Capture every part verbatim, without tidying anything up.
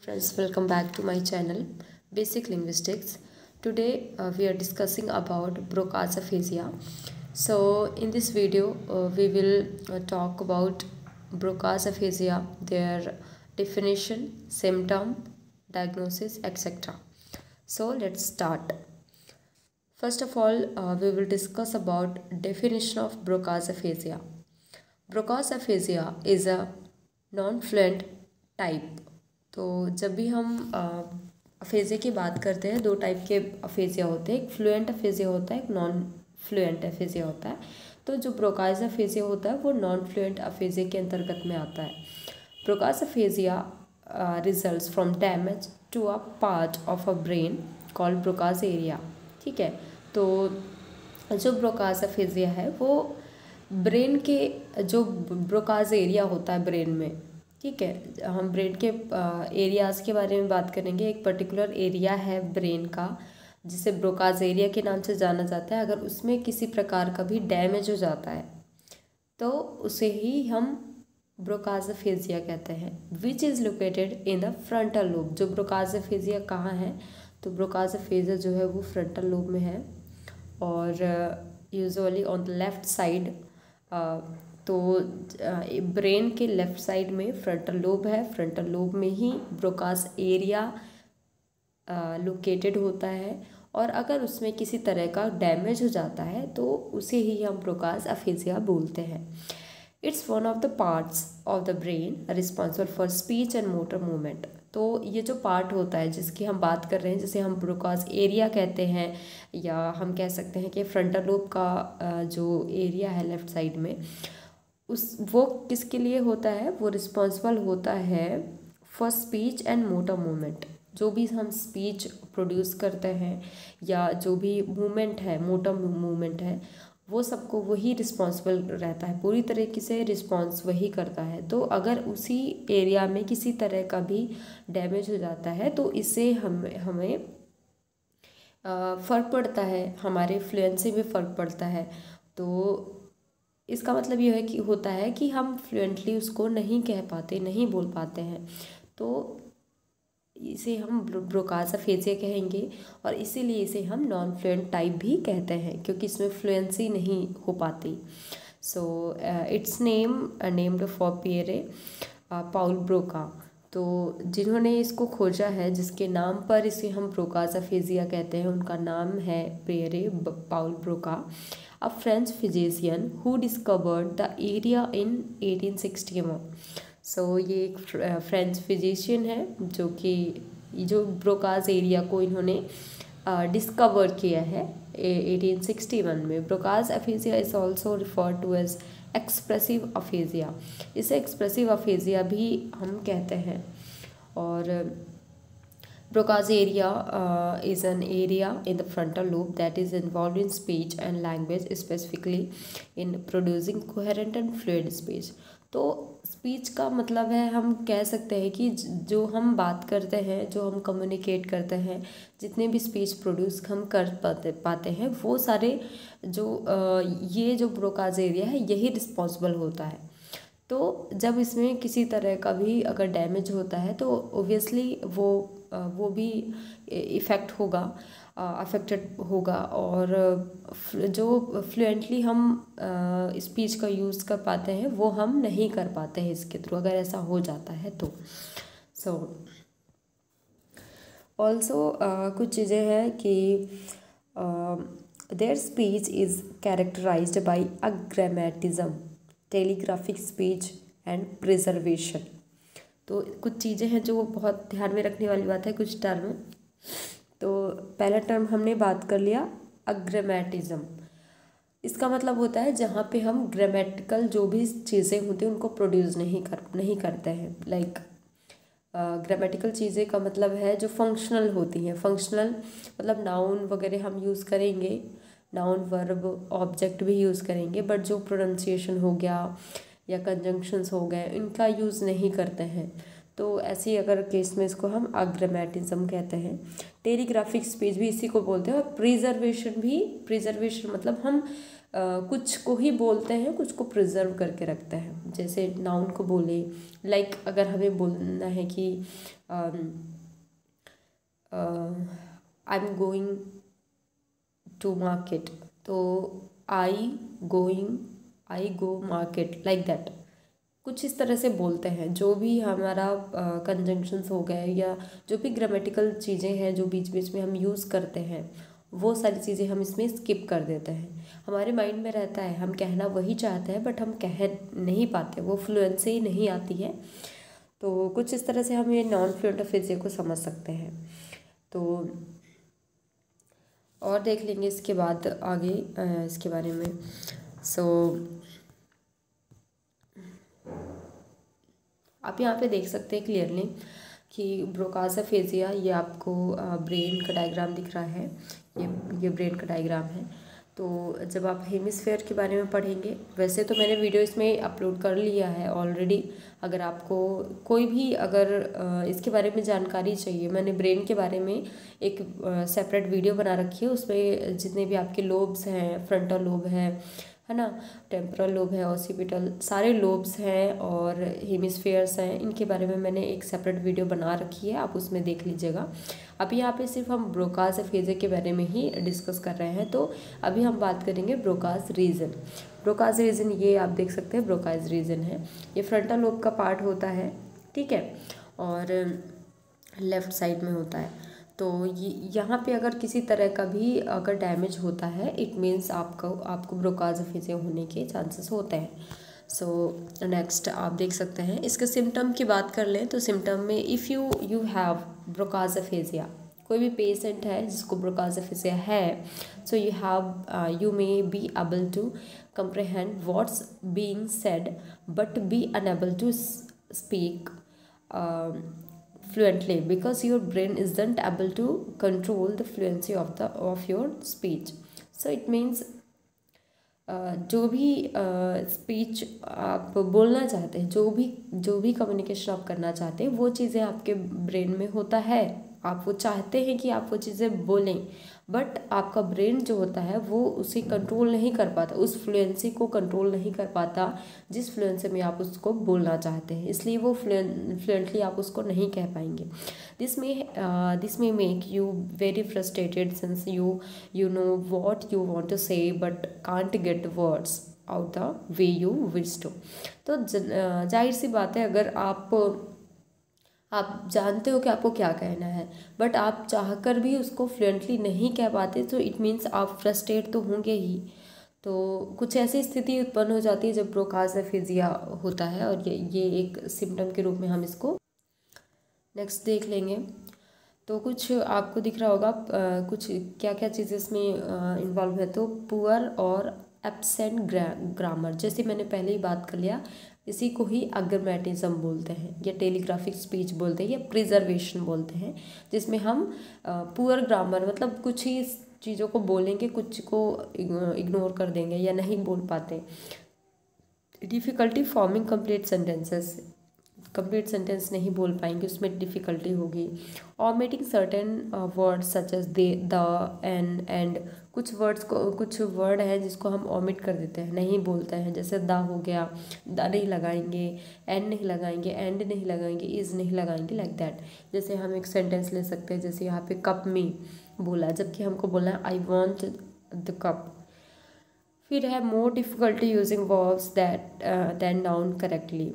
Friends, welcome back to my channel Basic Linguistics. Today uh, we are discussing about Broca's aphasia. So in this video uh, we will uh, talk about Broca's aphasia, their definition, symptom, diagnosis, et cetera. So let's start. First of all, uh, we will discuss about definition of Broca's aphasia. Broca's aphasia is a non-fluent type. तो जब भी हम aphasia की बात करते हैं, दो type के अफेजिया होते हैं, एक फ्लुएंट अफेजिया होता है, एक नॉन फ्लुएंट अफेजिया होता है। तो जो ब्रोकास अफेजिया होता है वो नॉन फ्लुएंट अफेजिया के अंतर्गत में आता है। Broca's aphasia results from damage to a part of a brain called Broca's area. ठीक है, तो जो ब्रोकास अफेजिया है वो ब्रेन के जो ब्रोकास एरिया होता है ब्रेन में, ठीक है, हम ब्रेन के एरियाज़ के बारे में बात करेंगे। एक पर्टिकुलर एरिया है ब्रेन का जिसे ब्रोकास एरिया के नाम से जाना जाता है। अगर उसमें किसी प्रकार का भी डैमेज हो जाता है तो उसे ही हम ब्रोकास अफेजिया कहते हैं, which is located in the frontal lobe. जो ब्रोकास अफेजिया कहाँ है, तो ब्रोकास अफेजिया जो है वो फ्रंटल लोब में है और usually on the left side. तो ब्रेन के लेफ़्ट साइड में फ्रंटल लोब है, फ्रंटल लोब में ही ब्रोकास एरिया लोकेटेड होता है और अगर उसमें किसी तरह का डैमेज हो जाता है तो उसे ही हम ब्रोकास अफेजिया बोलते हैं। It's one of the parts of the brain responsible for speech and motor movement. तो ये जो पार्ट होता है जिसकी हम बात कर रहे हैं, जिसे हम ब्रोकास एरिया कहते हैं, या हम कह सकते हैं कि फ्रंटल लोब का जो एरिया है लेफ़्ट साइड में, उस वो किसके लिए होता है, वो रिस्पॉन्सिबल होता है for speech and motor movement. जो भी हम स्पीच प्रोड्यूस करते हैं या जो भी मूवमेंट है, मोटर मूवमेंट है, वो सबको वही रिस्पॉन्सिबल रहता है, पूरी तरीके से रिस्पॉन्स वही करता है। तो अगर उसी एरिया में किसी तरह का भी डैमेज हो जाता है तो इससे हम हमें फ़र्क पड़ता है, हमारे फ्लुएंसी में फ़र्क पड़ता है। तो इसका मतलब यह है कि होता है कि हम फ्लुएंटली उसको नहीं कह पाते, नहीं बोल पाते हैं, तो इसे हम ब्रोकास अफेजिया कहेंगे और इसीलिए इसे हम नॉन फ्लुएंट टाइप भी कहते हैं क्योंकि इसमें फ्लुएंसी नहीं हो पाती। So it's name named for Pierre Paul Broca. तो जिन्होंने इसको खोजा है, जिसके नाम पर इसे हम ब्रोकास अफेजिया कहते हैं, उनका नाम है Pierre Paul Broca, a French physician who discovered the area in eighteen sixty-one. So so, ये एक फ्रेंच फिजिशियन है जो कि जो ब्रोकास एरिया को इन्होंने डिस्कवर uh, किया है एटीन सिक्सटी वन में। Broca's aphasia is also refer to as expressive aphasia. इसे एक्सप्रेसिव अफेजिया भी हम कहते हैं। और Broca's area uh, is an area in the frontal lobe that is involved in speech and language, specifically in producing coherent and fluid speech. तो speech का मतलब है, हम कह सकते हैं कि जो हम बात करते हैं, जो हम कम्युनिकेट करते हैं, जितने भी स्पीच प्रोड्यूस हम कर पाते पाते हैं, वो सारे जो uh, ये जो ब्रोकास एरिया है यही रिस्पॉन्सिबल होता है। तो जब इसमें किसी तरह का भी अगर डैमेज होता है तो ओबियसली वो वो भी इफ़ेक्ट होगा, अफेक्टेड होगा और जो फ्लुएंटली हम स्पीच का यूज़ कर पाते हैं वो हम नहीं कर पाते हैं इसके थ्रू, अगर ऐसा हो जाता है तो। सो ऑल्सो कुछ चीज़ें हैं कि there speech is characterised by agrammatism, telegraphic speech and preservation. तो कुछ चीज़ें हैं जो बहुत ध्यान में रखने वाली बात है, कुछ टर्म। तो पहला टर्म हमने बात कर लिया अग्रामेटिज्म। इसका मतलब होता है जहाँ पे हम ग्रामेटिकल जो भी चीज़ें होती हैं उनको प्रोड्यूस नहीं कर नहीं करते हैं। लाइक ग्रामेटिकल चीज़ें का मतलब है जो फंक्शनल होती हैं। फंक्शनल मतलब नाउन वगैरह हम यूज़ करेंगे, नाउन वर्ब ऑब्जेक्ट भी यूज़ करेंगे, बट जो प्रोनाउंसिएशन हो गया या कंजंक्शंस हो गए इनका यूज़ नहीं करते हैं। तो ऐसी अगर केस में इसको हम अग्रामेटिज्म कहते हैं। टेलीग्राफिक स्पीच भी इसी को बोलते हैं। और प्रिजर्वेशन भी, प्रिजर्वेशन मतलब हम कुछ को ही बोलते हैं, कुछ को प्रिजर्व करके रखते हैं। जैसे नाउन को बोले, लाइक अगर हमें बोलना है कि I am going to market, तो I going, I go market, like that, कुछ इस तरह से बोलते हैं। जो भी हमारा कंजंक्शंस uh, हो गए या जो भी ग्रामेटिकल चीज़ें हैं जो बीच बीच में हम यूज़ करते हैं, वो सारी चीज़ें हम इसमें स्किप कर देते हैं। हमारे माइंड में रहता है, हम कहना वही चाहते हैं बट हम कह नहीं पाते, वो फ्लुएंसी नहीं आती है। तो कुछ इस तरह से हम ये नॉन फ्लुएंट फ्रेज़ को समझ सकते हैं। तो और देख लेंगे इसके बाद आगे इसके बारे में। सो आप यहाँ पे देख सकते हैं क्लियरली कि ब्रोकास अफेजिया, ये आपको ब्रेन का डायग्राम दिख रहा है, ये ये ब्रेन का डायग्राम है। तो जब आप हेमिस्फेयर के बारे में पढ़ेंगे, वैसे तो मैंने वीडियो इसमें अपलोड कर लिया है ऑलरेडी। अगर आपको कोई भी अगर इसके बारे में जानकारी चाहिए, मैंने ब्रेन के बारे में एक सेपरेट वीडियो बना रखी है। उसमें जितने भी आपके लोब्स हैं, फ्रंटल लोब है है ना, टेम्पोरल लोब है, ऑसिपिटल, सारे लोब्स हैं और हेमिस्फेयर्स हैं, इनके बारे में मैंने एक सेपरेट वीडियो बना रखी है, आप उसमें देख लीजिएगा। अभी यहाँ पे सिर्फ हम ब्रोकास अफेजिया के बारे में ही डिस्कस कर रहे हैं। तो अभी हम बात करेंगे ब्रोकास रीजन। ब्रोकास रीजन ये आप देख सकते हैं, ब्रोकास रीजन है, ये फ्रंटल लोब का पार्ट होता है, ठीक है, और लेफ्ट साइड में होता है। तो ये यहाँ पे अगर किसी तरह का भी अगर डैमेज होता है, इट मीन्स आपको आपको ब्रोकास अफेजिया होने के चांसेस होते हैं। सो नेक्स्ट आप देख सकते हैं, इसके सिम्टम की बात कर लें तो सिम्टम में if you you have Broca's aphasia, कोई भी पेशेंट है जिसको ब्रोकास अफेजिया है, so you have you may be able to comprehend what's being said but be unable to speak uh, fluently because your brain isn't able to control the fluency of the of your speech. So it means uh, जो भी speech uh, आप बोलना चाहते हैं, जो भी जो भी कम्युनिकेशन आप करना चाहते हैं, वो चीज़ें आपके ब्रेन में होता है। आप वो चाहते हैं कि आप वो चीज़ें बोलें, बट आपका ब्रेन जो होता है वो उसे कंट्रोल नहीं कर पाता, उस फ्लुएंसी को कंट्रोल नहीं कर पाता जिस फ्लुएंसी में आप उसको बोलना चाहते हैं, इसलिए वो फ्लुएंटली आप उसको नहीं कह पाएंगे। दिस में दिस में make you very frustrated since you you know what you want to say but can't get words out the way you wish to. तो जाहिर सी बात है, अगर आप आप जानते हो कि आपको क्या कहना है बट आप चाहकर भी उसको फ्लुएंटली नहीं कह पाते, तो इट मीन्स आप फ्रस्ट्रेट तो होंगे ही। तो कुछ ऐसी स्थिति उत्पन्न हो जाती है जब ब्रोकास अफेजिया होता है, और ये ये एक सिम्टम के रूप में हम इसको नेक्स्ट देख लेंगे। तो कुछ आपको दिख रहा होगा कुछ क्या क्या चीज़ें इसमें इन्वॉल्व है। तो पुअर और एब्सेंट ग्रामर, जैसे मैंने पहले ही बात कर लिया, इसी को ही अग्रमेटिज्म बोलते हैं या टेलीग्राफिक स्पीच बोलते हैं या प्रिजर्वेशन बोलते हैं, जिसमें हम पुअर ग्रामर मतलब कुछ ही चीज़ों को बोलेंगे, कुछ को इग्नोर कर देंगे या नहीं बोल पाते। Difficulty forming complete sentences, complete sentence नहीं बोल पाएंगे, उसमें डिफ़िकल्टी होगी। Omitting certain words such as the, the, and and, कुछ वर्ड्स को कुछ वर्ड है जिसको हम ओमिट कर देते हैं, नहीं बोलते हैं, जैसे द हो गया, द नहीं लगाएंगे, एन नहीं लगाएंगे, एंड नहीं लगाएंगे, इज़ नहीं लगाएंगे, लाइक दैट। जैसे हम एक सेंटेंस ले सकते हैं, जैसे यहाँ पे कप में बोला, जबकि हमको बोलना है आई वॉन्ट द कप। फिर है more difficulty using verbs that than noun correctly,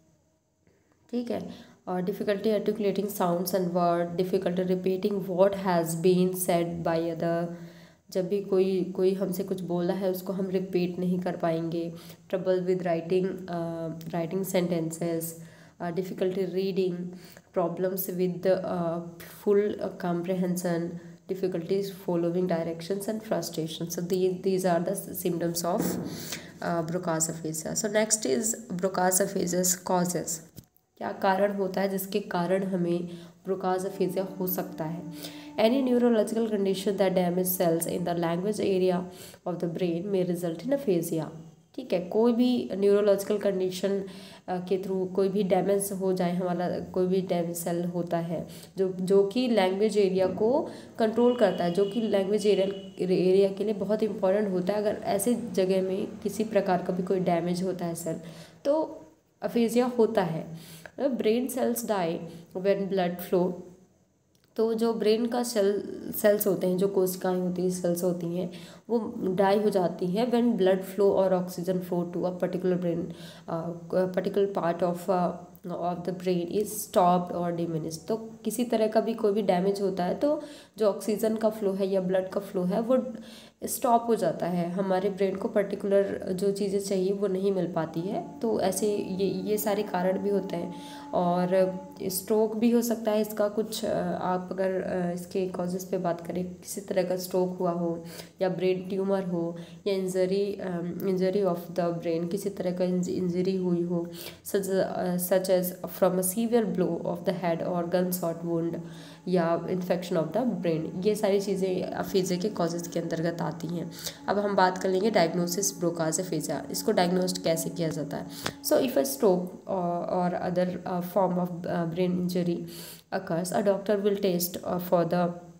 ठीक है, और difficulty articulating sounds and word, difficulty repeating what has been said by other, जब भी कोई कोई हमसे कुछ बोला है उसको हम रिपीट नहीं कर पाएंगे। Trouble with writing writing sentences, difficulty reading, problems with full comprehension, difficulties following directions and frustration. So these these are the symptoms of uh, Broca's aphasia. So next is Broca's aphasia's causes. क्या कारण होता है जिसके कारण हमें Broca's aphasia हो सकता है। Any neurological condition that damage cells in the language area of the brain में रिजल्ट इन अफेजिया। ठीक है। कोई भी न्यूरोलॉजिकल कंडीशन के थ्रू कोई भी डैमेज हो जाए, हमारा कोई भी डैमेज सेल होता है जो जो कि लैंग्वेज एरिया को कंट्रोल करता है, जो कि लैंग्वेज एरिया एरिया के लिए बहुत इंपॉर्टेंट होता है। अगर ऐसे जगह में किसी प्रकार का भी कोई डैमेज होता है सेल, तो अफेजिया होता है। Brain cells die when blood flow, तो जो ब्रेन का सेल सेल्स होते हैं, जो कोशिकाएं होती हैं, सेल्स होती हैं, वो डाई हो जाती हैं when blood flow or oxygen flow to a particular brain particular part of of the brain is stopped or diminish. तो किसी तरह का भी कोई भी डैमेज होता है तो जो ऑक्सीजन का फ्लो है या ब्लड का फ्लो है वो स्टॉप हो जाता है, हमारे ब्रेन को पर्टिकुलर जो चीज़ें चाहिए वो नहीं मिल पाती है। तो ऐसे ये ये सारे कारण भी होते हैं। और स्ट्रोक भी हो सकता है इसका कुछ, आप अगर इसके कॉजेज़ पे बात करें, किसी तरह का स्ट्रोक हुआ हो या ब्रेन ट्यूमर हो या injury injury of the brain, किसी तरह का इंजरी हुई हो, such such as from a severe blow of the head or gunshot wound या इन्फेक्शन ऑफ द ब्रेन, ये सारी चीज़ें अफेजिया के कॉजेज़ के अंतर्गत आती हैं। अब हम बात कर लेंगे डायग्नोसिस ब्रोकाज अफेजिया, इसको डायग्नोस्ट कैसे किया जाता है। So if a stroke or other form of brain injury occurs, a doctor will test uh, for the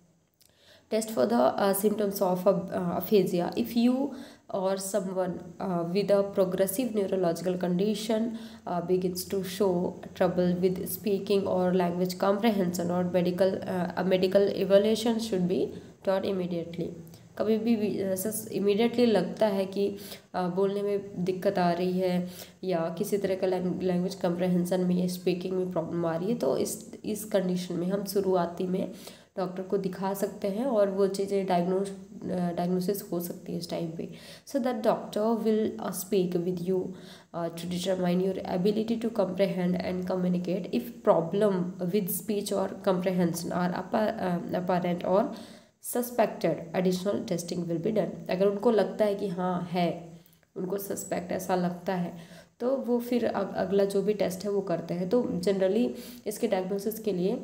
test for the uh, symptoms of uh, aphasia. If you or someone uh, with a progressive neurological condition uh, begins to show trouble with speaking or language comprehension, or medical uh, a medical evaluation should be done immediately. कभी भी ऐसा immediately लगता है कि बोलने में दिक्कत आ रही है या किसी तरह का लैंग्वेज कम्प्रहेंसन में या स्पीकिंग में प्रॉब्लम आ रही है, तो इस इस कंडीशन में हम शुरुआती में डॉक्टर को दिखा सकते हैं और वो चीज़ें डायग्नोस डायग्नोसिस हो सकती है इस टाइम पे। So that doctor will speak with you to determine your ability to comprehend and communicate. If problem with speech or comprehension are apparent or suspected, additional testing will be done. अगर उनको लगता है कि हाँ है, उनको suspect ऐसा लगता है, तो वो फिर अग, अगला जो भी टेस्ट है वो करते हैं। तो जनरली इसके डायग्नोसिस के लिए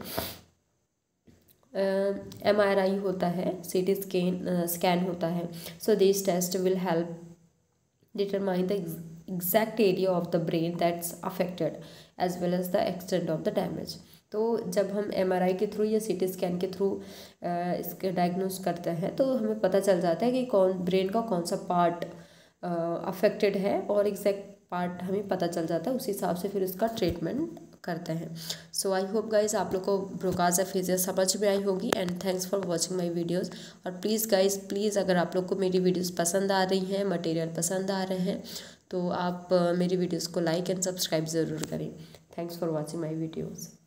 एम आर आई होता है, सी टी स्कैन स्कैन होता है। So this test will help determine the exact area of the brain that's affected as well as the extent of the damage. तो जब हम एम आर आई के थ्रू या C T scan के through इसके diagnose करते हैं तो हमें पता चल जाता है कि कौन ब्रेन का कौन सा पार्ट अफेक्टेड है, और एग्जैक्ट पार्ट हमें पता चल जाता है, उसी हिसाब से फिर उसका ट्रीटमेंट करते हैं। सो आई होप गाइज आप लोग को ब्रोकाज अफेजिया समझ में आई होगी, and thanks for watching my videos. और प्लीज़ गाइज प्लीज़ अगर आप लोग को मेरी वीडियोज़ पसंद आ रही हैं, मटेरियल पसंद आ रहे हैं, तो आप मेरी वीडियोज़ को लाइक एंड सब्सक्राइब ज़रूर करें। Thanks for watching my videos.